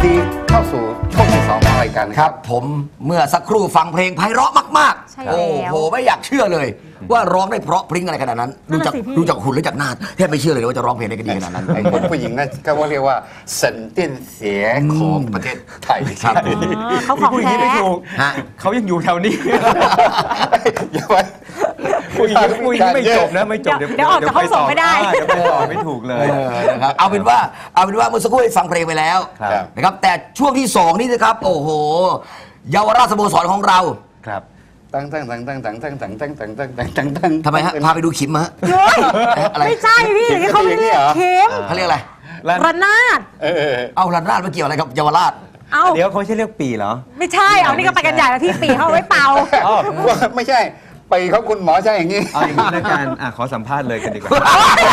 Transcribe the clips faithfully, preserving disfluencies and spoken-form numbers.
ดีเข้าสู่ช่วงที่สองของรายการครับผมเมื่อสักครู่ฟังเพลงไพเราะมากๆโอ้โหไม่อยากเชื่อเลยว่าร้องได้เพราะพริ้งอะไรขนาดนั้นดูจากดูจากหุ่นและจากหน้าแทบไม่เชื่อเลยว่าจะร้องเพลงได้ดีขนาดนั้นคนผู้หญิงนั่นก็ว่าเรียกว่าสันเตี้ยนเสียของประเทศไทยครับเขาของแท้เขายังอยู่แถวนี้อย่าไปผู้หญิงผู้หญิงไม่จบนะไม่จบเดี๋ยวออกจากห้องส่งไม่ได้เดี๋ยวไปต่อไม่ถูกเลยนะครับเอาเป็นว่าเอาเป็นว่าเมื่อสักครู่ฟังเพลงไปแล้วนะครับแต่ช่วงที่สองนี่นะครับโอ้โหเยาวราชสโมสรของเราครับตั้งตั้งตั้งตั้งตั้งตั้งตั้งตั้งตั้งตั้งตั้งตั้งตั้งทำไมฮะพาไปดูขิมฮะไม่ใช่พี่ที่เขาเรียกขิมเขาเรียกอะไรระนาดเอาระนาดมาเกี่ยวอะไรกับเยาวราชเดี๋ยวเขาใช่เรียกปีเหรอไม่ใช่เอานี่ก็ไปกันใหญ่แล้วพี่ปีเขาไว้เป่าไม่ใช่ไปเขาคุณหมอใช่อย่างนี้เอาอย่างนี้แล้วกันอ่ะขอสัมภาษณ์เลยกันดีกว่า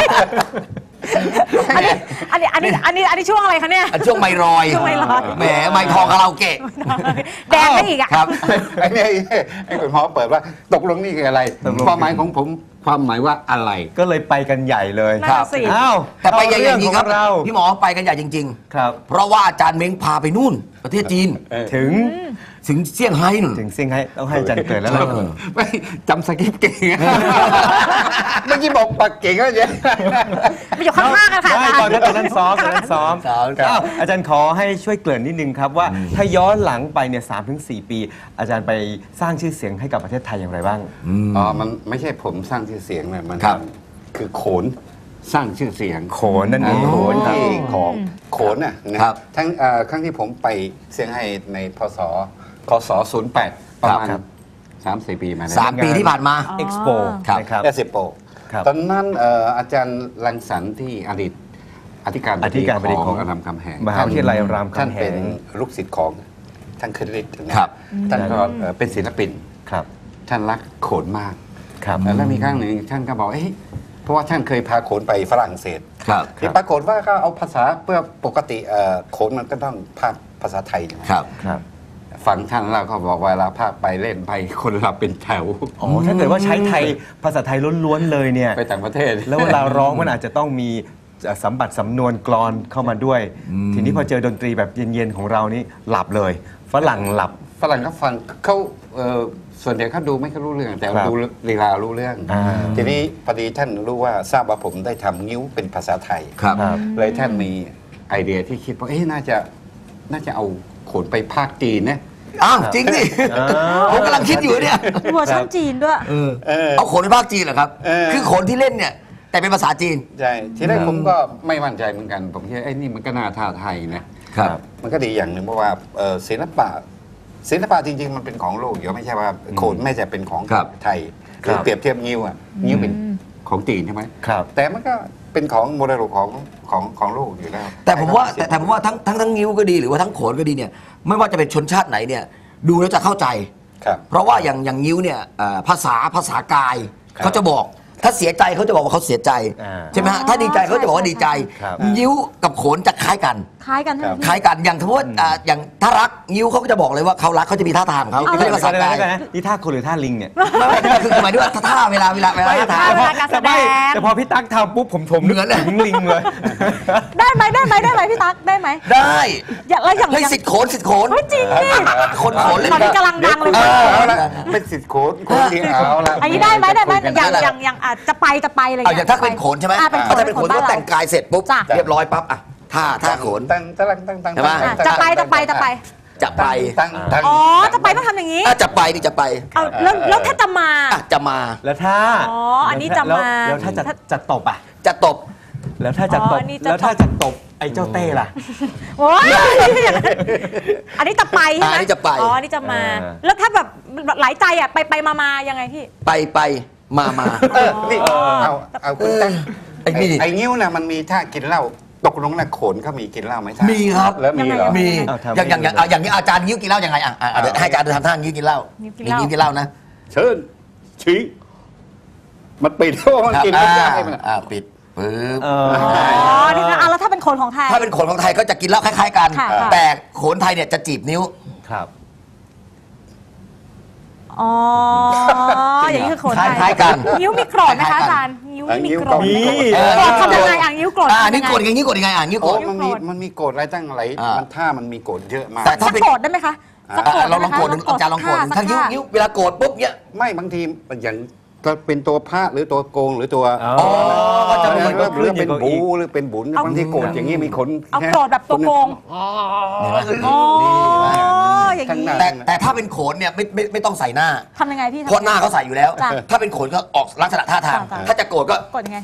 อันนี้อันนี้อันนี้อันนี้อันนี้ช่วงอะไรคะเนี่ยช่วงไมรอยช่วงไมรอยแหมไมทองคาราโอเกะแดงได้อีกอ่ะครับไอ้นี่ไอ้คุณหมอเปิดว่าตกลงนี่คืออะไรความหมายของผมความหมายว่าอะไรก็เลยไปกันใหญ่เลยครับอ้าวแต่ไปใหญ่จริงๆครับพี่หมอไปกันใหญ่จริงๆครับเพราะว่าอาจารย์เม้งพาไปนู่นประเทศจีนถึงถึงเซี่ยงไฮ้หนึ่งถึงเซี่ยงไฮ้ต้องให้อาจารย์เกิดแล้วล่ะไม่จำสคริปต์เก่งเมื่อกี้บอกปากเก่งก็เยอะไม่อยู่ข้างๆกันค่ะตอนนั้นตอนนั้นซ้อมตอนนั้นซ้อมอาจารย์ขอให้ช่วยเกริ่นนิดนึงครับว่าถ้าย้อนหลังไปเนี่ยสามถึงสี่ปีอาจารย์ไปสร้างชื่อเสียงให้กับประเทศไทยอย่างไรบ้างอ๋อมันไม่ใช่ผมสร้างชื่อเสียงเลยมันคือโขนสร้างชื่อเสียงโขนนั่นเองโขนที่ของโขนน่ะนะครับทั้งครั้งที่ผมไปเซี่ยงไฮ้ในพศคศศูนย์แปดประมาณสามสี่ปีมาสามปีที่ผ่านมาเอ็กซ์โปครับเอสโปตอนนั้นอาจารย์รังสรรค์ที่อดีตอธิการบดีของรามคำแหงมหาวิทยาลัยรามคำแหงท่านเป็นลูกศิษย์ของท่านคริสต์นะครับท่านก็เป็นศิลปินครับท่านรักโขนมากครับแล้วมีครั้งหนึ่งท่านก็บอกเอ้เพราะว่าท่านเคยพาโขนไปฝรั่งเศสครับที่ปรากฏว่าก็เอาภาษาเพื่อปกติโขนมันก็ต้องพากภาษาไทยใช่ไหมครับครับฟังท่านแล้วเขาบอกเวลาภาคไปเล่นไปคนเราเป็นแถวอ๋อถ้าเกิดว่าใช้ไทยภาษาไทยล้วนๆเลยเนี่ยไปต่างประเทศแล้วเวลาร้องมันอาจจะต้องมีสัมบัติสำนวนกลอนเข้ามาด้วยทีนี้พอเจอดนตรีแบบเย็นๆของเรานี่หลับเลยฝรั่งหลับฝรั่งก็ฟังเขาส่วนใหญ่เขาดูไม่เขารู้เรื่องแต่ดูลีลารู้เรื่องทีนี้พอดีท่านรู้ว่าทราบว่าผมได้ทำนิ้วเป็นภาษาไทยเลยท่านมีไอเดียที่คิดว่าเอ๊ะน่าจะน่าจะเอาโขนไปภาคจีนนะอ้าวจริงดิผมกำลังคิดอยู่เนี่ยเวอร์ชันจีนด้วยเอาโขนไปภาคจีนเหรอครับคือโขนที่เล่นเนี่ยแต่เป็นภาษาจีนใช่ทีแรกผมก็ไม่มั่นใจเหมือนกันผมคิดไอ้นี่มันก็น่าท้าทายนะครับมันก็ดีอย่างหนึ่งเพราะว่าศิลปะศิลปะจริงๆมันเป็นของโลกอยู่ไม่ใช่ว่าโขนไม่ใช่เป็นของไทยคือเปรียบเทียบงิ้วอ่ะงิ้วเป็นของจีนใช่ไหมแต่มันก็เป็นของโมเดลของของของโลกอยู่แล้วแต่ผมว่าแต่ผมว่าทั้งทั้งทั้งงิ้วก็ดีหรือว่าทั้งโขนก็ดีเนี่ยไม่ว่าจะเป็นชนชาติไหนเนี่ยดูแล้วจะเข้าใจเพราะว่าอย่างอย่างงิ้วเนี่ยภาษาภาษากายเขาจะบอกถ้าเสียใจเขาจะบอกว่าเขาเสียใจใช่ไหมฮะถ้าดีใจเขาจะบอกว่าดีใจยิ้วกับโขนจะคล้ายกันคล้ายกันคล้ายกันอย่างสมมติอย่างถ้ารักยิ้วเขาก็จะบอกเลยว่าเขารักเขาจะมีท่าทางเขาเขาเรียกภาษากายนี่ท่าคนหรือท่าลิงเนี่ยคือหมายถึงว่าท่าเวลาเวลาเวลาท่าแต่พอพี่ตั๊กทำปุ๊บผมผมเหมือนถึงลิงเลยได้ไหมได้ไหมได้ไหมพี่ตั๊กได้ไหมได้แล้วอย่างให้สิทธิ์โขนสิทธิ์โขนจริงดิคนโขนเล่นตอนนี้กำลังดังเลยเป็นสิทธิ์โขนโขนที่เอาละอันนี้ได้ไหมได้ไหมอย่างอย่างอย่างอาจจะไปจะไปอะไรอย่างเงี้ยถ้าเป็นโขนใช่ไหมถ้าเป็นโขนก็แต่งกายเสร็จปุ๊บเรียบร้อยปั๊บอ่ะท่าท่าโขนตั้งตั้งตั้งตั้งจะไปจะไปจะไปจะไปอ๋อจะไปต้องทำอย่างนี้จะไปดิจะไปเอาแล้วแล้วถ้าจะมาจะมาแล้วถ้าอ๋ออันนี้จะมาแล้วถ้าจะจะตบอ่ะจะตบแล้วถ้าจะตบแล้วถ้าจะตบไอ้เจ้าเต้ล่ะโอ้ยอันนี้จะไปใช่ไหมอันนี้จะไปอ๋ออันนี้จะมาแล้วถ้าแบบหลายใจอ่ะไปไปมามายังไงพี่ไปไปมามานี่เอาเอาคุณตั้งไอ้ไอ้นิ้วน่ะมันมีท่ากินเหล้าตกลงน่ะโขนเขามีกินเหล้าไหมท่ามีครับแล้วมีเหรอมีอย่างอย่างอย่างนี้อาจารย์นิ้วกินเหล้ายังไงอ่ะเดี๋ยวให้อาจารย์ทำท่านิ้วกินเหล้านิ้วกินเหล้านะเชิญชี้มันปิดเพราะมันกินไม่ได้มันอ่าปิดปึ๊บอ๋อนี่นะแล้วถ้าเป็นโขนของไทยถ้าเป็นโขนของไทยก็จะกินเหล้าคล้ายๆกันแต่โขนไทยเนี่ยจะจีบนิ้วครับอ๋ออย่างนี้คือโขนคไทยล้ายๆกันนิ้วมีโกรธไหมคะอาจารย์นิ้วนี่มีโกรธไหมมีโกรธทำยังไงอ่ะนิ้วโกรธอ่าทำนี่ยังกดไงอย่างนี้กดยังไงอ่านี่กโอ้ดมันมีมันมีโกรธอะไรตั้งหลายอ่ามัมันท่ามันมีโกรธเยอะมากแต่สักโกรธได้ไหมคะสักโกรธเราลองกดหนึ่งอาจารย์ลองกดท่ถ้านิ้วท่นิ้วเวลาโกดปุ๊บเนี่ยไม่บางทีอย่างจะเป็นตัวพระหรือตัวโกงหรือตัวอ๋อก็จะหมีรือหรือเป็นบูหรือเป็นบุญบางทีโกรธอย่างนี้มีขนเอาโกรธแบบตัวโกงเห็นไหมอ๋ออย่างทั้งหนี้น้าแต่แต่ถ้าเป็นโขนเนี่ยไม่ไม่ไม่ต้องใส่หน้าทำยังไงพี่เพราะหน้าเขาใส่อยู่แล้วจ้ะถ้าเป็นโขนก็ออกลักษณะท่าทางจ้ะถ้าจะโกรธก็กดยังไง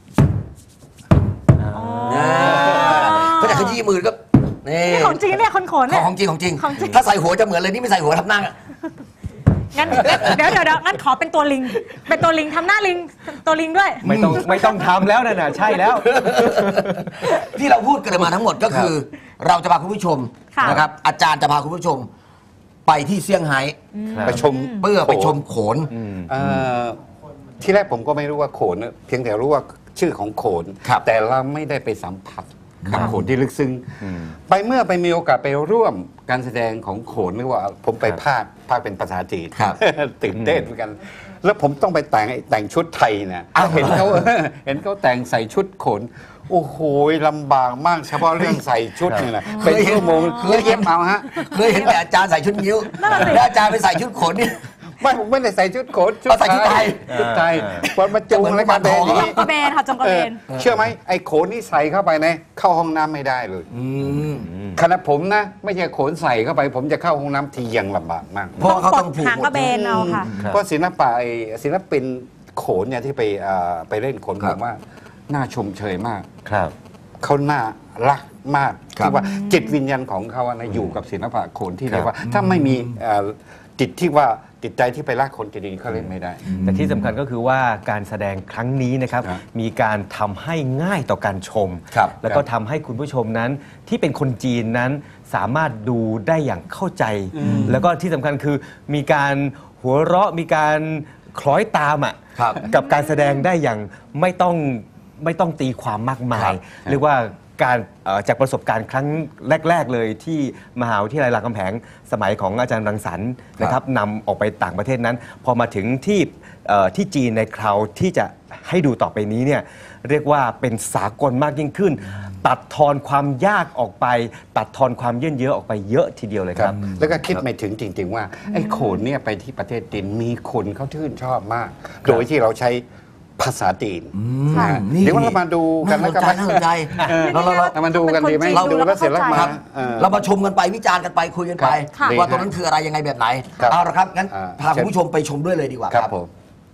อ่าถ้าจะขยี้มือก็นี่นี่ของจริงเนี่ยคนโขนเนี่ยของจริงของจริงของจริงถ้าใส่หัวจะเหมือนเลยนี่ไม่ใส่หัวทำหน้าอะงั้นเดี๋ยวเดี๋ยวเดี๋ยวงั้นขอเป็นตัวลิง เป็นตัวลิงทำหน้าลิงตัวลิงด้วยไม่ต้องไม่ต้องทำแล้วนะน่ะใช่แล้วที่เราพูดกันมาทั้งหมดก็คือ เราจะพาคุณผู้ชมค่ะนะครับ อาจารย์จะพาคุณผู้ชม ไปที่เซี่ยงไฮ้ไปชมเพื่อไปชมโขนเอ่อที่แรกผมก็ไม่รู้ว่าโขนนะเพียงแต่รู้ว่าชื่อของโขนครับแต่เราไม่ได้ไปสัมผัสครักับบ โขนที่ลึกซึ้งไปเมื่อไปมีโอกาสไปร่วมการแสดงของโขนหรือว่าผมไปภาคภาคเป็นภาษาจีนครับตื่นเต้นเหมือนกัน แล้วผมต้องไปแต่งแต่งชุดไทยนะอ้าวเห็นเขา เห็นเขาแต่งใส่ชุดโขน โอ้โหลำบากมากเฉพาะเรื่องใส่ชุดเนี่ยนะเป็นชั่วโมงเคยเห็นเย็บเอาฮะเคยเห็นแต่อาจารย์ใส่ชุดนิ้วนั่นน่ะสิแล้วอาจารย์ไปใส่ชุดโขนเนี่ยไม่ผมไม่ได้ใส่ชุดโขนเอาใส่ชุดไทยชุดไทยอ่าพอมาจูงแล้วกันจะเหมือนกุมารทองนี้กระเบนค่ะจงกระเอเบอน เชื่อไหมไอ้โขนนี่ใส่เข้าไปนะเข้าห้องน้ำไม่ได้เลยอืมขณะผมนะ ไม่ใช่โขนใส่เข้าไป ผมจะเข้าห้องน้ำทียังลำบากมากเพราะเขาต้องผูกหางหมกดระเบนเอาค่ะครับเพราะศิลปะไอ้ศิลปินโขนเนี่ยที่ไปเอ่อไปเล่นโขนครัผบมว่าน่าชมเชยมากครับเขาน่ารักมากครับที่ว่าจิตวิญญาณของเขาอะนะอยู่กับศิลปะโขนที่ครับเรียกว่า ถ้าไม่มีเอ่อจิตที่ว่าจิตใจที่ไปรักคนจะดีเขาเล่นไม่ได้แต่ที่สำคัญก็คือว่าการแสดงครั้งนี้นะครับครับมีการทำให้ง่ายต่อการชมครับแล้วก็ทำให้คุณผู้ชมนั้นที่เป็นคนจีนนั้นสามารถดูได้อย่างเข้าใจ แล้วก็ที่สำคัญคือมีการหัวเราะมีการคล้อยตามอ่ะครับกับการแสดงได้อย่างไม่ต้องไม่ต้องตีความมากมาครัยบเรียกว่าการเอ่อจากประสบการณ์ครั้งแรก ๆ เลยที่มหาวิทยาลัยรามคำแหงสมัยของอาจารย์รังสรรค์นะครับนำออกไปต่างประเทศนั้น พอมาถึงที่เอ่อที่จีนในคราวที่จะให้ดูต่อไปนี้เนี่ยเรียกว่าเป็นสากลมากยิ่งขึ้น ตัดทอนความยากออกไป ตัดทอนความเยื่นเยอะออกไปเยอะทีเดียวเลยครับแล้วก็คิดไม่ถึงจริง ๆ ว่า ไอ้โขนเนี่ยไปที่ประเทศจีนมีคนเขาชื่นชอบมาก โดยที่เราใช้ภาษาจีนนะฮะนี่เดี๋ยวเรามาดูกันน่าแล้วสก็นใจน่าสนใจเราเราเราเรามาดูกันดีไหมเราดูแล้วเสร็จแล้วมาครับเออเรามาชมกันไปวิจารณ์กันไปคุยกันไปค่ะว่าตรงนั้นคืออะไรยังไงแบบไหนครับเอาละครับงั้นอ่าพาคุณผู้ชมไปชมด้วยเลยดีกว่าครับผม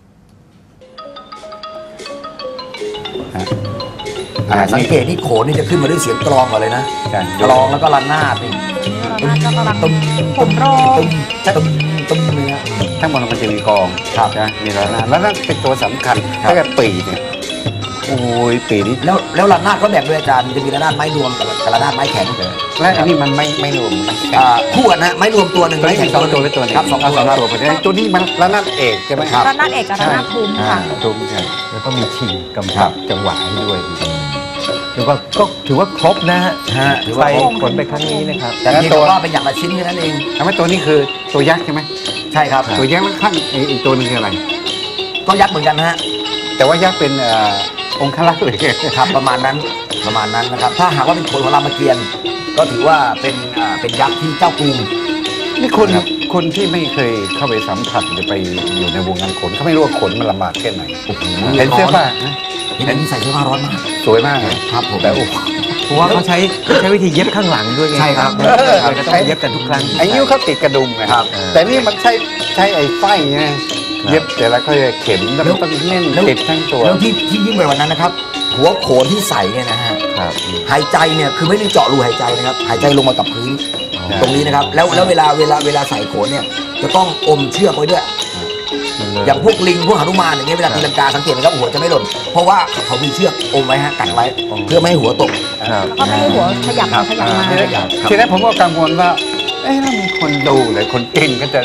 ฮะอ่าสังเกตที่โขนนี่จะขึ้นมาด้วยเสียงกลองก่อนเลยนะใช่กลองแล้วก็ระนาดนี่ตุ้มผมโรตุ้มตุ้มตุ้มเนี่ยทั้งหมดมันจะมีกองครับนะมีระนาดแล้วนั่นเป็นตัวสำคัญครับถ้าเกิดปีเนี่ยโอ้ยปีนี้แล้วแล้วระนาดก็แบ่งด้วยอาจารย์มันจะมีระนาดไม้รวมกับกับระนาดไม้แข็งและอันนี้มันไม่ไม่รวมไม่อ่าคู่กันนะไม้รวมตัวหนึ่งตัวไม้นี้แข็มีงสองตัวเป็นตัวหนึงครับสองตัวเาครับตัวเพราะฉะนั้นตัวนี้มันระนาดเอกใช่ไหมครับระนาดเอกกับระนาดทุ้มค่ะอ่าทุ้มใช่แล้วก็มีทีมกำกับจังหวะให้ด้วยเรียกว่าก็ถือว่าครบนะฮะฮะถือว่าไปครบขนไปครั้งนี้นะครับแต่เพียงแต่ว่าเป็นอย่างละชิ้นแค่นั้นเองทำไมตัวนี้คือตัวยักษ์ใช่ไหมใช่ครับตัวยักษ์แล้วข้างไอ้อีกตัวหนึงคืออะไรก็ยักษ์เหมือนกันนะฮะแต่ว่ายักษ์เป็นเอ่อองค์คลักษ์เลยครับประมาณนั้นประมาณนั้นนะครับ ถ้าหากว่าเป็นโขนของรามเกียรติ์ก็ถือว่าเป็นอ่าเป็นยักษ์ที่เจ้ากรุงนี่คนคนที่ไม่เคยเข้าไปสัมผัสหรือไปอยู่ในวงการขนเขาไม่รู้ว่าขนมันลำบากแค่ไหนเห็นเสื้อผ้านะเห็นอันนี้ใส่เสื้อผ้าร้อนมากสวยมากนะครับผมแต่โอ้โหเพราะว่าเขาใช้ใช้วิธีเย็บข้างหลังด้วยไงใช่ครับเราจะต้องเย็บกันทุกครั้งไอ้นิ้วเขาติดกระดุมไงครับแต่นี่มันใช้ใช้ไอ้ไฟไงเย็บแต่ละก็จะเข็มแล้วมันต้องแน่นติดทั้งตัวแล้วที่ที่ยิ่งไปกว่านั้นนะครับ หัวโขนที่ใส่เนี่ยนะฮะครับหายใจเนี่ยคือไม่ได้เจาะรูหายใจนะครับหายใจลงมากับพื้นอ๋อตรงนี้นะครับแล้วแล้วเวลาเวลาเวลาใส่โขนเนี่ยจะต้องอมเชือกไว้ด้วย อย่างพวกลิงพวกหนุมานอย่างเงี้ยเวลาตีลังกาสังเกตไหมครับหัวจะไม่หล่นเพราะว่าเขามีเชือกอมไว้ฮะกันไว้ เพื่อไม่ให้หัวตกครับแล้วก็ไม่ให้หัวขยับขยับมาทีแรกทีแรกผมก็กังวลว่า เอ๊ะแล้วมีคนดูหรือคนเก่งก็จะ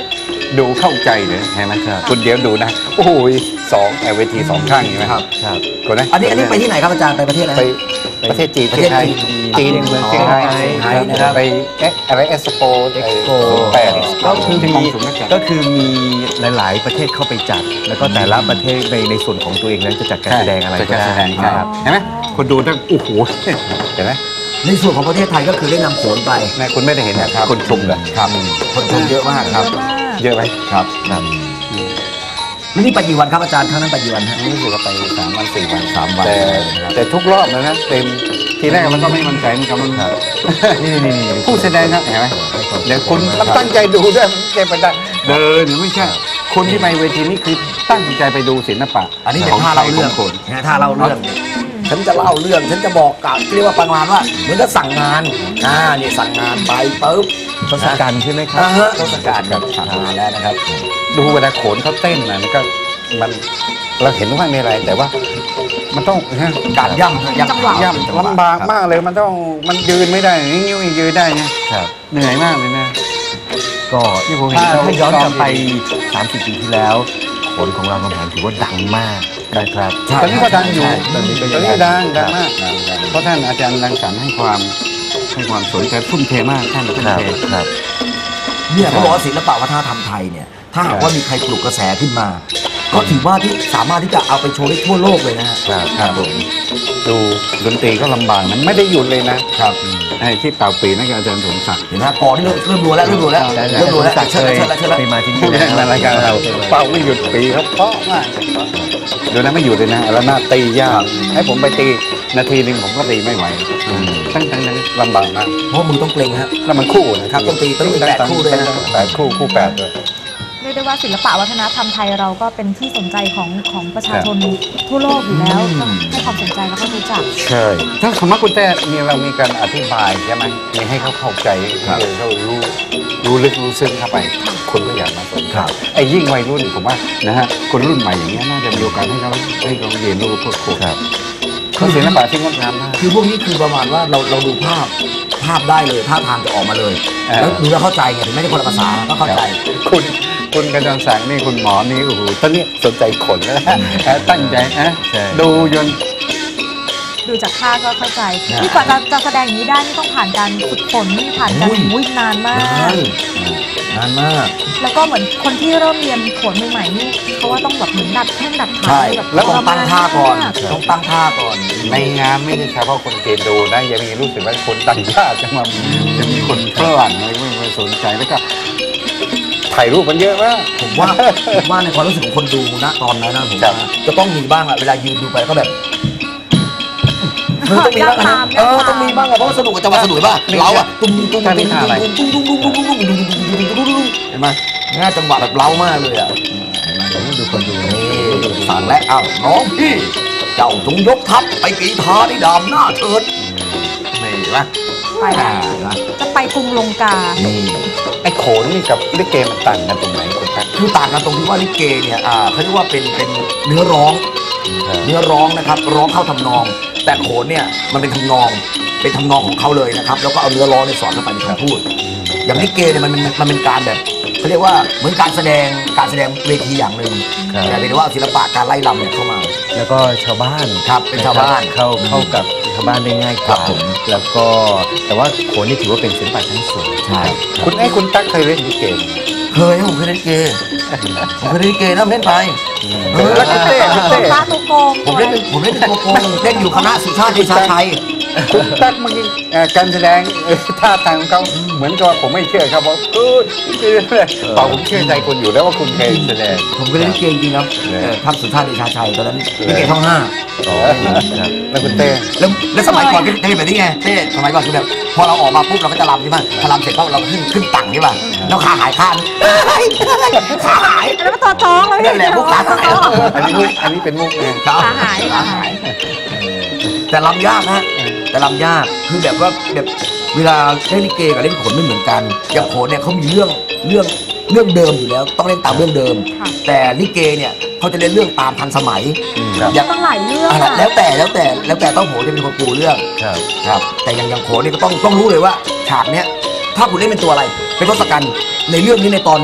ดูเข้าใจเลยใช่ไหมคุณเดี๋ยวดูนะโอ้โหสองไอเวทีสองข้างใช่ไหมครับครับคนนะอันนี้อันนี้ไปที่ไหนครับอาจารย์ไปประเทศอะไรไปประเทศจีนประเทศจีนจีนเมืองเซี่ยงไฮ้เซี่ยงไฮ้นะครับไปเอ๊ะอะไรเอ็กซ์โปเอ็กซ์โปแปดก็คือที่มีมองสูงนักจัดก็คือมีหลาย ๆ ประเทศเข้าไปจัด แล้วก็แต่ละประเทศในในส่วนของตัวเองนั้นจะจัดการแสดงอะไรจัก็การได้แสดงครับเห็นไหมคนดูทั้งโอ้โหเห็นไหมในส่วนของประเทศไทยก็คือได้นำโขนไปนี่คุณไม่ได้เห็นนะครับคนชมเลยครับคนชมเยอะมากครับเยอะไหมครับครับแล้วนี่ไปกี่วันครับอาจารย์ครั้งนั้นไปกี่วันฮะรู้สึกว่าไปสามวันสี่วันสามวันแต่แต่ทุกรอบเลยนะเต็มทีแรกมันก็ไม่มั่นใจเหมือนกันมันนี่นี่นี่ผู้แสดงครับเห็นไหมเดี๋ยวคุณมันตั้งใจดูด้วยมันแกไปได้เดินหรือไม่ใช่คนที่ไปเวทีนี้คือตั้งใจไปดูศิลปะอันนี้เป็นท่าเล่าเรื่องคนนะท่าเล่าเรื่อง ฉันจะเล่าเรื่องฉันจะบอกกล่าวเรียกว่าประมาณว่าเหมือนกับสั่งงานอ่านี่สั่งงานไปปุ๊บทศกัณฐ์ใช่ไหมครัอ่าบฮะทศกัณฐ์ครับสั่งงานแล้วนะครับดูเวลาโขนเขาเต้นนะมันก็มันเราเห็นว่าไม่อะไรแต่ว่ามันต้องการย่ำย่ำจังหวะย่ำลำบากมากเลยมันต้องมันยืนไม่ได้นิ้วยืนได้เนี่ยครับเหนื่อยมากเลยนะก็ที่ผมเห็นถ้าเขาถ้าย้อนกลับไปซ้อมสามสิบ ปีที่แล้วผลของรามคำแหงถือว่าดังมากนะครับตอนนี้ก็ดังอยู่ใช่ตอนนี้ก็ตยัอนงนี้ดังคดัรังบมากเพราะท่านอาจารย์รังสรรค์ให้ความให้ความสนใจทุ่มเทมากท่านทุ่มครับเทครับเนี่ยเขาบอกว่าศิลปะวัฒนธรรมไทยเนี่ยถ้าหากว่ามีใครปลุกกระแสขึ้นมา ก็ถือว่าที่สามารถที่จะเอาไปโชว์ได้ทั่วโลกเลยนะฮะครับครับผมดูดนตรีก็ลำบากมันไม่ได้หยุดเลยนะครับไอ้ที่เป่าปีนั่นคืออาจารย์สมศักดิ์เห็นไหมกอนี่เริ่มเริ่มรัวแล้วเริ่มรัวแล้วเริ่มรัวแล้วเชิญแล้วเชิญแล้วเชิญแล้วเคยมาที่นี่ที่ในรายการเราเป่าไม่หยุดปีครับเพราะมากดูนะไม่หยุดเลยนะแล้วหน้าตียากให้ผมไปตีนาทีหนึ่งผมก็ตีไม่ไหวตั้งตั้งตั้งลำบากมากเพราะมือต้องเกรงฮะแล้วมันคู่นะครับต้องตีต้องมีแปดคู่ด้วยนะแปดคู่คู่แปดด้วยเรียกได้ว่าศิลปะวัฒนธรรมไทยเราก็เป็นที่สนใจของของประชาชนทั่วโลกอยู่แล้วต้องให้ความสนใจแล้วก็รู้จักใช่ถ้าสมมติคุณแต่มีเรามีการอธิบายใช่ไหมมีให้เขาเข้าใจให้เขารู้รู้ลึกรู้ซึ้งเข้าไปคนก็อยากมาสนใจไอ้ยิ่งวัยรุ่นผมว่านะฮะคนรุ่นใหม่อย่างเงี้ยน่าจะมีโอกาสให้เขาให้เขาเรียนรู้พวกคุณครับเขาศิลปะที่งดงามมากคือพวกนี้คือประมาณว่าเราเราดูภาพภาพได้เลยท่าทางจะออกมาเลยเออแล้วดูแล้วเข้าใจไงถึงไม่ได้คนละภาษาก็เข้าใจคุณคุณกระจรศักดิ์นี่คุณหมอนี่โอ้โหตอนนี้สนใจขนแล้วนะตั้งใจนะใช่ดูยนดูจากท่าก็เข้าใจนะที่กว่าจะจะแสดงอย่างนี้ได้นี่ต้องผ่านการฝึกฝนผ่านการอุ้ยวิ่งนานมากนานนานมากแล้วก็เหมือนคนที่เริ่มเรียนโขนใหม่ๆนี่เขาว่าต้องแบบเหมือนดัดแข้งดัดขาใช่แบบแล้วต้องตั้งท่าก่อนทรมมต้องตั้งท่าก่อนในงานไม่ใช่เฉพาะคนเกณฑ์ดูนะยังมีรู้สึกว่าคนต่างชาติจะมาจะมีคนฝรั่งอะไรไม่ไม่สนใจแล้วก็ถ่ายรูปมันเยอะมากผมว่าผมว่าในความรู้สึกของคนดูนะตอนนั้นนะผมครัว่าบจะต้องมีบ้างอะเวลายืนดูไปก็แบบเออต้องมีบ้างอะนะเออต้องมีบ้างอะเพราะว่าสนุกกับจังหวะสนุกป่ะเราอะตุ้มตุ้มตุ้มตุ้มตุ้มตุ้มตุ้มตุ้มตุ้มตุ้มตุ้มตุ้มตุ้มตุ้มตุ้มตุ้มตุ้มเห็นไหมง่ายจังหวะแบบเล้ามากเลยอะดูคนดูนี่สั่งและอ้าวน้องพี่เจ้าจงยกทัพไปกรีธาในดามหน้าเถิดนี่เห็นไหมไปอ่าเห็นไหมจะไปกรุงลงกานี่ไอ้โขนนี่กับลิเกมันต่างกันตรงไหนคุณครับคือต่างกันตรงที่ว่าลิเกเนี่ยอ่าเขาเรียกว่าเป็นเป็นเนื้อร้อง เนื้อร้องนะครับร้องเข้าทำนอง แต่โขนเนี่ยมันเป็นทำนอง เป็นทำนองของเขาเลยนะครับแล้วก็เอาเนื้อร้องเนี่ยสอดเข้าไปในคำพูด อย่างลิเกเนี่ยมันมันมันเป็นการแบบเขาเรียกว่าเหมือนการแสดงการแสดงเวทีอย่างหนึ่งครับแต่เป็นว่าศิลปะการไล่ลำเนี่ยเข้ามาแล้วก็ชาวบ้านครับเป็นชาวบ้านเข้าเข้ากับชาวบ้านได้ง่ายกครัว่าบผมแล้วก็แต่ว่าโขนนี่ถือว่าเป็นศิลปะชั้นสูงใช่คุณไอ้คุณตั๊กเคยเล่นลิเกไหมเคยผมเคยเล่นลิเกผมเคยเล่นลิเกนะผมเล่นไปเออแล้วคุณเต้คุณเต้ฟ้าตัวโกงผมเล่นเป็นผมเล่นเป็นตัวโกงเล่นอยู่คณะสุชาติเดชาชัยคุณตั๊กเมื่อกี้เอ่อการแสดงเอ่อท่าทางของเขาเหมือนกับว่าผมไม่เชื่อครับว่าเออเปล่าผมเชื่อใจคุณอยู่แล้วว่าคุณเคยแสดงผมก็เล่นลิเกจริงๆครับเหรอเออครับสุชาติเดชาชัยตอนนั้นลิเกช่องห้าอ๋อครับแล้วคุณเต้แล้วแล้วสมัยก่อนก็จะเป็นแบบนี้ไงเต้สมัยก่อนคือแบบพอเราออกมาปุ๊บเราก็จะรำใช่ไหมพอรำเสร็จปุ๊บเราก็ขึ้นขึ้นตังใช่ป่ะแล้วขาหายข้างเอ้ยขาหายแล้วก็ตัวท้องเลยนั่นแหละพวกขาหายอันนี้มุกอันนี้เป็นมุกไงครับขาหายขาหาย แต่รำยากนะแต่รำยากคือแบบว่าแบบเวลาเล่นลิเกกับเล่นโขนไม่เหมือนกันอย่างโขนเนี่ยเขามีเรื่องเรื่องเรื่องเดิมอยู่แล้วต้องเล่นตามเรื่องเดิม แต่ลิเกเนี่ยเขาจะเล่นเรื่องตามทันสมัย อย่างต้องหลายเรื่องอ่ะอะแล้วแต่แล้วแต่แล้วแต่ต้องโหจะเป็นคนปูเรื่องครับครับแต่อย่างอย่างโขนนี่ก็ต้องต้องรู้เลยว่าฉากเนี้ยถ้าคุณเล่นเป็นตัวอะไรเป็นทศกัณฐ์ในเรื่องนี้ในตอนนี้ค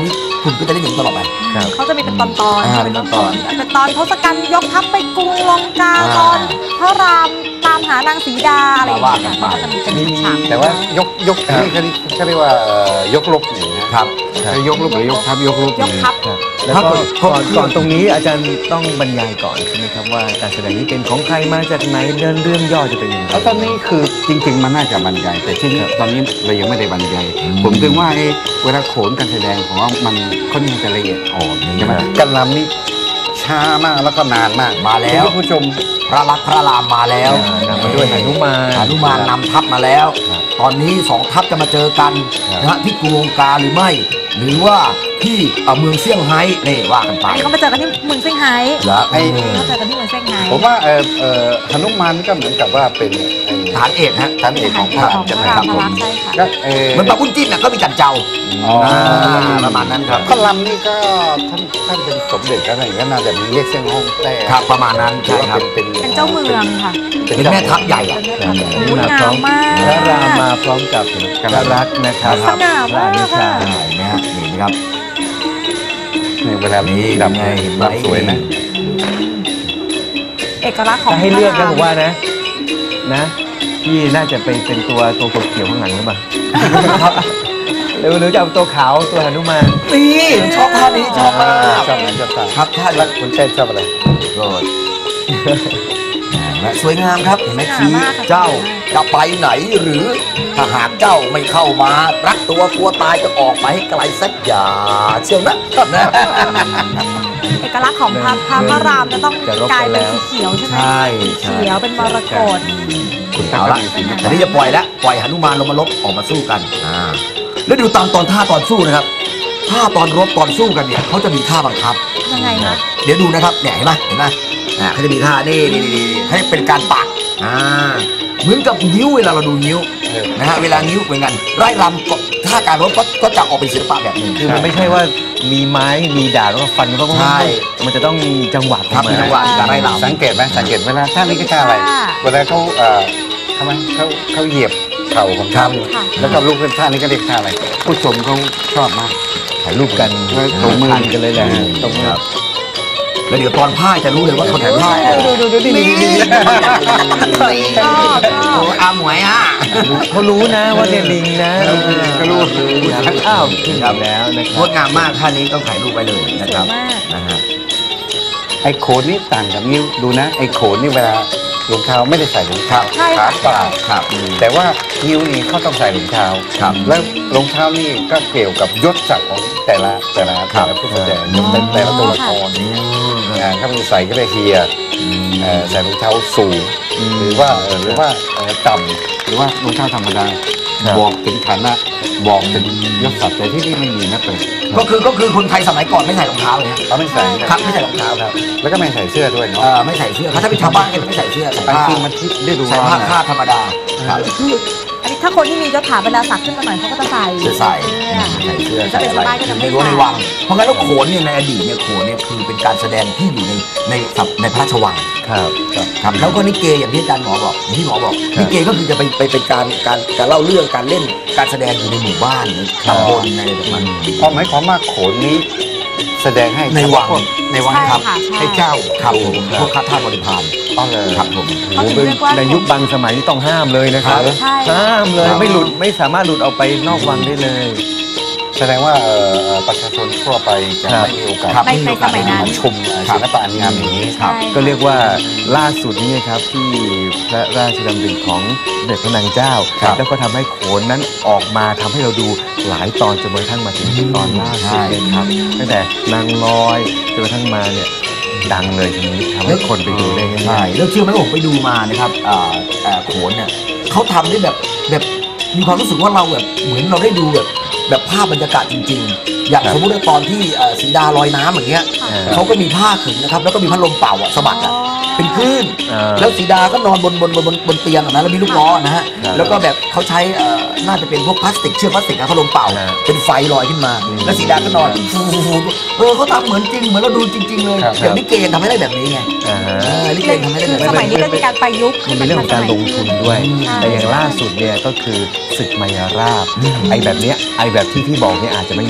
คุณก็จะได้เห็นตลอดไปครับเขาจะมีเป็นตอนๆอ่าเป็นตอนๆเป็นตอนทศกัณฐ์ยกทัพไปกรุงลงกาอ่าตอนพระรามตามหานางสีดาอะไรอย่างว่าเงี้กัยนไปก็จะมีเป็นฉากแต่ว่ายกยกอันนี้เขาเขาเรียกว่าเอ่อยกลบอย่างนี้นะครับ ยกลบหรือยกทัพยกลบยกทัพครับแล้วถ้าก็เกิดก่อนเขาก่อนตรงนี้อาจารย์ต้องบรรยายก่อนใช่ไหมครับว่าการแสดงนี้เป็นของใครมาจากไหนเดินเรื่องย่อจะเป็นยังไงแล้วตอนนี้คือจริง ๆ มันน่าจะบรรยายแต่ที่นี่ตอนนี้เรายังไม่ได้บรรยายผมถึงว่าเอ๊ะเวลาโขนการแสดงของเรามันค่อนข้างจะละเอียดอ่อนใช่ไหมการลำนี่ช้ามากแล้วก็นานมากมาแล้วคุณผู้ชมพระลักษมณ์พระรามมาแล้วอ่านำมาด้วยหนุมานหนุมานนำทัพมาแล้วครับตอนนี้สองทัพจะมาเจอกันครับนะฮะที่กรุงลงกาหรือไม่ หรือว่าที่เอ่อเมืองเซี่ยงไฮ้นี่ว่ากันไปอันนี้เขามาเจอกันที่เมืองเซี่ยงไฮ้แล้วไอ้เขาเจอกันที่เมืองเซี่ยงไฮ้ผมว่าเออเออหนุมานนี่ก็เหมือนกับว่าเป็นเอ่อฐานเอกฮะฐานเอกของพระของใช่พไหมระครารับมผมรักษ์ใช่ค่ะก็เออเหมือนปลาบุญจิ้นน่ะก็มีจันเจ้าอ๋อประมาณนั้นครับพระลำนี่ก็ท่านท่านเป็นสมเด็จอะไรอย่างเงี้ยน่าจะมีเรียกเส้นห้องแต่ครับประมาณนั้นถือใช่ว่าครับเป็นเป็นเจ้าเมืองค่ะเป็นแม่ทัพใหญ่อะเป็นแม่ทัพโอ้ยงามมากพระรามมาพร้อมกับกระรักนะครับสง่ามากพระอนุชาใช่ไหมฮะนี่นะครับในเวลานี่ดำไงเห็นไหมดำสวยนะเอกลักษณ์ของถ้าให้เลือกนะพผระมรว่านะนะพี่น่าจะไปเป็นตัวตัวเขียวข้างหลังหรือเปล่า หรือหรือจะเอาตัวขาวตัวหนุมานนี่ชอบท่านี้ชอบมากชอบไหนชอบตาครับท่าแล้วคุณเต้ชอบอะไรโกรธสวยงามครับเห็นไหมชี้เจ้าจะไปไหนหรือถ้าหากเจ้าไม่เข้ามารักตัวกลัวตายจะออกไปให้ไกลสักอย่าเชียวนะนะเอกลักษณ์ของพระพระพระรามจะต้องจะรบกลายกันเป็นแล้วสีเขียวใช่ไหมใช่ใช่เขียวเป็นมรกตคุณเอาละแต่นี่จะปล่อยแล้วปล่อยหนุมานลงมาลบออกมาสู้กันอ่าแล้วดูตามตอนท่าตอนสู้นะครับท่าตอนรบตอนสู้กันเนี่ยเขาจะมีท่าบังคับยังไงนะเดี๋ยวดูนะครับเนี่ยเห็นไหมเห็นไหมอ่าเขาจะมีท่านี่นี่นี่นี่ให้เป็นการปักอ่าเหมือนกับนิ้วเวลาเราดูนิ้วเออนะฮะเวลานิ้วเหมือนกันไร่รำก็ท่าการรบก็ก็จะออกเป็นศิลปะแบบหนึ่งคือมันไม่ใช่ว่ามีไม้มีดาบแล้วก็ฟันแล้วก็ใช่มันจะต้องมีจังหวะของครับมัมีนจังหวะการไร่รำสังเกตไหมสังเกตเวลาท่านี้ก็ท่าอะไรค่ะเวลาเขาเอ่อทำไมเขาเขาเหยียบเข่าของท่านค่ะแล้วก็ลุกขึ้นท่านี้ก็เรียกท่าอะไร ผู้ชมเขาชอบมากถ่ายรูปกันตรงมือทันกันเลยแหละตรงมือแล้วเดี๋ยวตอนพ่ายจะรู้เลยว่าเขาถ่ายพ่ายดูดูดูดูนี่นี่ชอบชอบโอ้อาหมวยอ่ะเขารู้นะว่าเนี่ยลิงนะก็รู้ครับอ้าวขึ้นแล้วนะคงรับดงามมากท่านี้ต้องถ่ายรูปไว้เลยนะสครัวบยมากนะฮะไอ้โขนนี่ต่างกับนิ้วดูนะไอ้โขนนี่เวลารองเท้าไม่ได้ใส่รองเท้าใช่ขาค่ะเปล่าครับแต่ว่านิ้วนี่เขาต้องใส่รองเท้าครับแล้วรองเท้านี่ก็เกี่ยวกับยศศักดิ์ของแต่ละแต่ละครัแต่บละผู้แสดงแต่แต่ละตัวละครอืมอ่าเขามีใส่ก็เลยเฮียเอ่อใส่รองเท้าสูง หรือว่าเอ่อหรือว่าเอ่อต่ำหรือว่ารองเท้าธรรมดาครับบอกถึงฐานะบอกถึงยศศักดิ์แต่ที่นี่ไม่มีนะเป็ดก็คือก็คือคนไทยสมัยก่อนไม่ใส่รองเท้าเลยฮะเขาไม่ใส่นะครับไม่ใส่รองเท้าครับแล้วก็ไม่ใส่เสื้อด้วยเอเนาะอไม่ใส่เสื้อเขาถ้าเป็นชาวบ้านก็จะไม่ใส่เสื้อใส่บางผ้าทีมันที่ได้ดูใส่ร้อผ้าน คานะดธรรมดาครับอันนี้ถ้าคนที่มียศถาบรรดาศักดิ์ขึ้นมาหน่อยเขาก็จะใส่จะใส่ใส่เสื้อถ้าใส่เป็นอะไรชาวบ้านก็จะไม่ในรั้วใส่ในวังเพราะงั้นแล้วโขนเนี่ยในอดีตเนี่ยโขนเนี่ยคือเป็นการแสดงที่อยู่ในในในพระราชวังครับครับครับแล้วก็นิเกอย่างที่อาจารย์หมอบอกอย่างที่หมอบอกครับนิเกก็คือจะไปไปเป็นการการการเล่าเรื่องการเล่นการแสดงอยู่ในหมู่บ้านหรือตำบลในแบบนั้นเพราะหมายความว่าโขนนี้แสดงให้ในวังในวังใช่ครับค่ะใช่ให้เจ้าครับผมพวกข้าทาสบริพารอ๋อเลยครับผมเขาถึงเรียกว่าในยุคบางสมัยนี่ต้องห้ามเลยนะครับใช่ห้ามเลยไม่หลุดไม่สามารถหลุดเอาไปนอกวังได้เลยแสดงว่าเอ่อเอ่อประชาชนทั่วไปจะครับไม่มีโอกาสครับในในสมัยนั้นมาชมเอ่อศิลปะอันงามอย่างนี้ใช่ก็เรียกว่าล่าสุดนี้ครับที่พระราชดำริของสมเด็จพระนางเจ้าครับแล้วก็ทำให้โขนนั้นออกมาทำให้เราดูหลายตอนจนกระทั่งมาถึงตอนล่าสุดเลยครับตั้งแต่นางลอยจนกระทั่งมาเนี่ยดังเลยทีนี้ทำให้คนไปดูได้ใช่ง่ายแล้วเชื่อไหมว่าผมไปดูมานะครับอ่าอ่าโขนเนี่ยเขาทำได้แบบแบบมีความรู้สึกว่าเราแบบเหมือนเราได้ดูแบบแบบภาพบรรยากาศจริง ๆ อย่างสมมติว่าตอนที่เอ่อสีดาลอยน้ำอย่างเงี้ยๆอ่าเขาก็มีผ้าขึงนะครับแล้วก็มีพัดลมเป่าอ่ะสะบัดอ่ะเป็นคลื่นอ่าแล้วสีดาก็นอนบนบนบนบนบนเตียงอะนะแล้วมีลูกล้อนะฮะครับแล้วก็แบบเขาใช้เอ่อน่าจะเป็นพวกพลาสติกเชือกพลาสติกนะพัดลมเป่าครับเป็นไฟลอยขึ้นมาอืมแล้วสีดาก็นอนฟูๆเออเขาทำเหมือนจริงเหมือนเราดูจริง ๆ เลยครับอย่างลิเกยังทำให้ได้แบบนี้ไงอ่าฮะเออลิเกยังทำให้ได้แบบสมัยนี้นี้ก็มีการประยุกต์มันเป็นเรื่องของการลงทุนด้วยใช่แต่อย่างล่าสุดเนี่ยก็คือศึกมายาราบ ไอ้แบบเนี้ยไอ้แบบที่พี่บอกเนี่ยอาจจะไม่มีแล้วครับ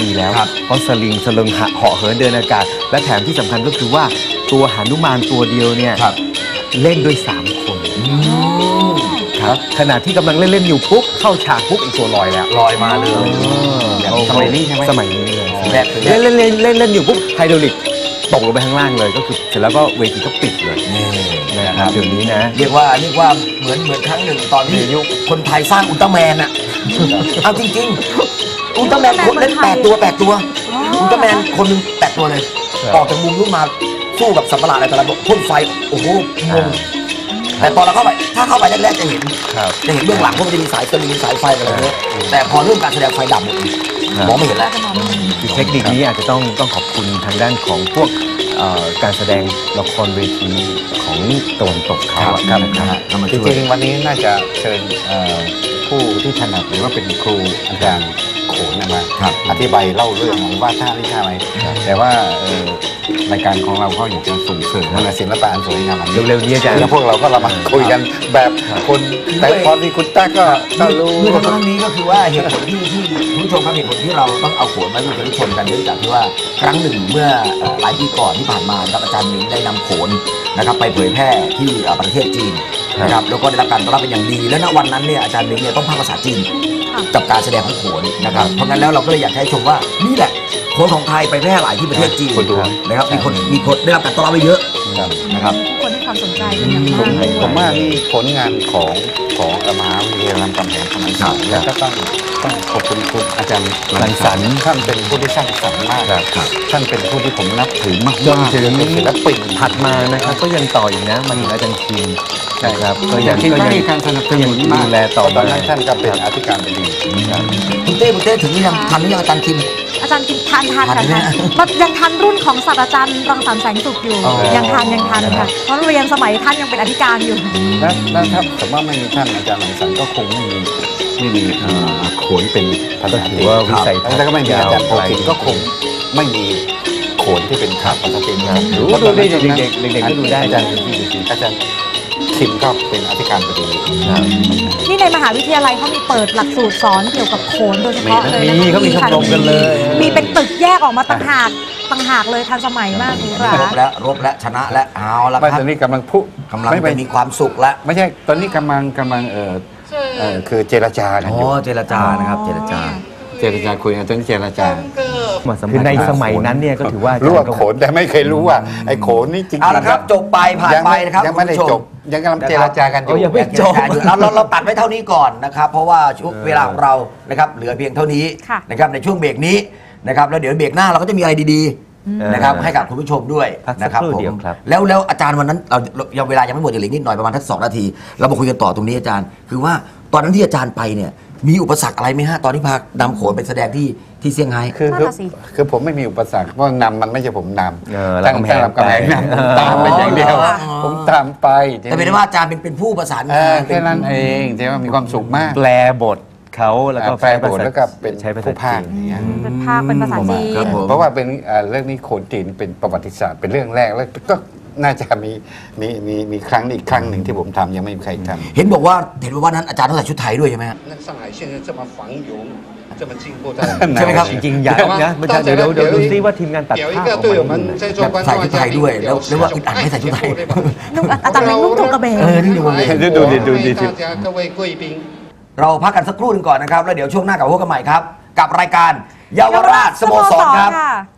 เพราะสลิงสลึงหะเหาะเหินเดินอากาศ และแถมที่สำคัญก็คือว่าตัวหนุมานตัวเดียวเนี่ยครับเล่นด้วยสามคนครับขณะที่กำลังเล่นๆอยู่ปุ๊บเข้าฉากปุ๊บอีกตัวลอยแล้วลอยมาเลยอย่างสมัยนี้ใช่ไหมสมัยนี้เลยแรกเลยเล่นเล่นเล่นเล่นเล่นอยู่ปุ๊บไฮดรอลิกตกลงไปข้างล่างเลยก็คือเสร็จแล้วก็เวทีก็ปิดเลยนี่นะครับเดี๋ยวนี้นะเรียกว่าเรียกว่าเหมือนเหมือนครั้งหนึ่งตอนที่ยุคคนไทยสร้างอุลตร้าแมนอะเอาจริงๆอุลตร้าแมนคนเล่นแปดตัวแปดตัวอุลตร้าแมนคนหนึงแปดตัวเลยครับออกจากมุมลูกมาสู้กับสัตว์ประหลาดอะไรแต่ละพ่นไฟโอ้โหงงแต่ตอนเราเข้าไปถ้าเข้าไปแรกๆจะเห็นครับจะเห็นเบื้องหลังเพราะมันจะมีสายสลิงสายไฟอะไรเงี้ยแต่พอเริ่มการแสดงไฟดับหมดเลยมองไม่เห็นแล้วคือเทคนิคนี้อาจจะต้องต้องขอบคุณทางด้านของพวกเอ่อการแสดงละครเวทีของตะวันตกเขาอะครับนะครับเอามาจช่วยริงๆวันนี้น่าจะเชิญเอ่อผู้ที่ถนัดหรือว่าเป็นครูอาจารย์โขนนะมาครับอธิบายเล่าเรื่องว่าท่านี่ท่าอะไรแต่ว่าเอ่อรายการของเราก็อยากจะส่งเสริมศิลปะอันสวยงามอันนี้เร็วๆนี้อาจารย์แล้วพวกเราก็เรามาคุยกันแบบคนแต่พอที่คุณต้าก็ก็รู้เรื่องครั้งนี้ก็คือว่าเหตุผลที่ที่คุณผู้ชมครับเหตุผลที่เราต้องเอาโขนมาให้คุณผู้ชมกันเนื่องจากที่ว่าครั้งหนึ่งเมื่อเอ่อหลายปีก่อนที่ผ่านมานะครับอาจารย์หมิงได้นำโขนนะครับไปเผยแพร่ที่เอ่อประเทศจีนนะครับแล้วก็ได้รับการต้อนรับเป็นอย่างดี และณวันนั้นเนี่ยอาจารย์หมิงเนี่ยต้องพากย์ภาษาจีนค่ะกับการแสดงของโขนนะครับเพราะงั้นแล้วเราก็เลยอยากให้ชมว่านี่แหละโขนของไทยไปแพร่หลายที่ประเทศจีนคนดูนะครับมีคนมีคนได้รับการต้อนรับไปเยอะนะครับคนให้ความสนใจเป็นอย่างผมมากผมว่านี่ผลงานของของมหาวิทยาลัยรามคำแหงสมัยก่อนแล้วก็ต้องต้องขอบคุณคุณอาจารย์รังสรรค์ท่านเป็นผู้ที่สร้างสรรค์มากครับท่านเป็นผู้ที่ผมนับถือมากจนถึงเป็นศิลปินถัดมานะครับก็ยังต่ออีกนะมาถึงอาจารย์คิมใช่นะครับก็อยัย่าง งที่ก็ก็ยังมีการสนับสนุนดูแลต่อตมาอนนั้นท่านก็เป็นอธิการบดีครับคุณเต้คุณเต้ถึงหรือยังทันหรือยังอาจารย์คิมอาจารย์กินทานทานทานค่ะไหมทานมันยังทันรุ่นของศาสตราจารย์รังสรรค์แสงสุขอยู่อ๋อยังทันยังทันค่ะเพราะเรียนสมัยท่านยังเป็นอธิการอยู่แล้วแล้วถ้าสมมติว่าไม่มีท่านอาจารย์รังสรรค์ก็คงไม่มีไม่มีเอ่อโขนเป็นภาษาถืจีอน ว่าวิสัยทัศน์แล้วก็ไม่มีอาจารย์โพยาวไกลธินก็คงไม่มีโขนที่เป็นภาษาจีนนะดูเพราะดูตอนได้นั้นเด็กๆเด็กๆก็ดูได้อาจารย์อาจารย์คิมก็เป็นอธิการบดีนี่ในมหาวิทยาลัยเขามีเปิดหลักสูตรสอนเกี่ยวกับโขนโดยเฉพาะเลยนะคะมีเขามีชมรมกันเลยมีเป็นตึกแยกออกมาต่างหากต่างหากเลยทันสมัยมากหรูหรารบและรบและชนะและเอาละไม่ครับตอนนี้กำลังพูดกำลังไม่ไปไม่มีความสุขแล้วไม่ใช่ตอนนี้กำลังกำลังเออเออคือเจรจากันอ๋อยู่อเจรจานะครับเจรจาเจรจาคุยกันตอนนี้เจรจาคือในสมัยนั้นเนี่ยก็ถือว่ารู้ว่าโขนแต่ไม่เคยรู้ว่าไอ้โขนนี่จริงๆเอาละครับจบไปผ่านยังไปไม่นะครับยังไม่ได้คุณผู้ชจบยังกำลังเจรจากันอยู่เอายังไม่เจรจาอยู่เราเราเราตัดไว้เท่านี้ก่อนนะครับเพราะว่าช่วงเวลาของเรานะครับเหลือเพียงเท่านี้ค่ะนะครับในช่วงเบรกนี้นะครับแล้วเดี๋ยวเบรกหน้าเราก็จะมีอะไรดีๆนะครับให้กับคุณผู้ชมด้วยพักสักนะครับครู่ผมเดียวครับแล้วแล้วอาจารย์วันนั้นเราเราเวลายังไม่หมดอย่าเหลือนิดหน่อยประมาณทักสองนาที เรามาคุยกันต่อตรงนี้อาจารย์ คือว่าตอนนั้นที่อาจารย์ไปเนี่ยมีอุปสรรคอะไรไหมฮะตอนที่พานำโขนไปแสดงที่ที่เซี่ยงไฮ้คือนั่นคือน่ะสิคือผมไม่มีอุปสรรคเพราะนำมันไม่ใช่ผมนเออำรามคำแหงตั้งแต่รามคำแหงนำผมตามไปอย่างเดียวอ๋อผมตามไปแต่เป็นว่าอาจารย์เป็นเป็นผู้ประสานาเองอน แค่นั้นเองแต่ว่ามีความสุขมากแปลบทเขาแล้วก็แปลบทแล้วก็เป็นใช้ภาษาผู้พากย์จีนอย่างเงี้ยเป็นภาคเป็นภาษาจีนครับผมเพราะว่าเป็นเอ่อเรื่องนี้โขนจีนเป็นประวัติศาสตร์เป็นเรื่องแรกแล้วก็น่าจะมีมีมีมีครั้งอีกครั้งหนึ่งที่ผมทำยังไม่มีใครทำเห็นบอกว่าเห็นว่านั้นอาจารย์ต้องใส่ชุดไทยด้วยใช่ไหมฮะ那上海现在这么繁荣，这么进步的， ใช่ไหมครับจริงๆอยากนะมันจะเดี๋ยวเดี๋ยวดูซิว่าทีมงานตัด有一ภาพ个ออก对我มา们在座观ใส่众ชุดไทยด้วยแล้วแล้วว่าอึดอัดไม่ใส่ชุดไทยนุ่งอาจารย์นุ่งถุงกระเบนเออนี่ดูดูดิดูดิ大家各位贵宾。 เราพักกันสักครู่หนึงก่อนนะครับ แล้วเดี๋ยวช่วงหน้ากลับมาพบกันใหม่ครับ กับรายการเยาวราชสโมสรครับค่ะ